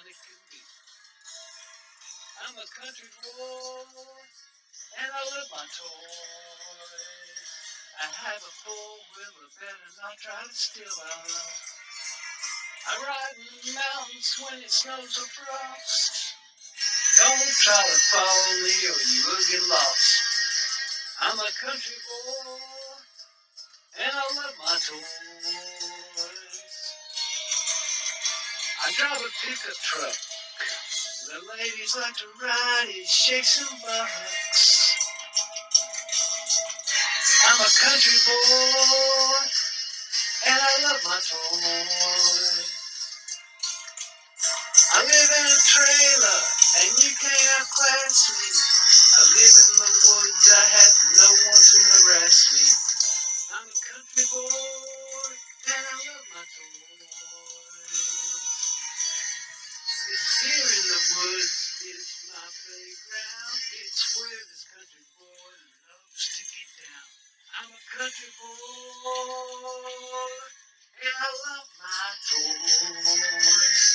it can be. I'm a country boy, and I love my toys. I have a four-wheel, I better not try to steal our love. I ride in the mountains when it snows or frosts. Don't try to follow me or you will get lost. I'm a country boy, and I love my toys. I drive a pickup truck. The ladies like to ride it, shake some bucks. I'm a country boy, and I love my toys. I live in a trailer, and you can't outclass me. I live in the woods, I have no one to harass me. I'm a country boy, and I love my toys. It's here in the woods, it's my playground. It's where this country boy loves to get down. I'm a country boy, and I love my toys.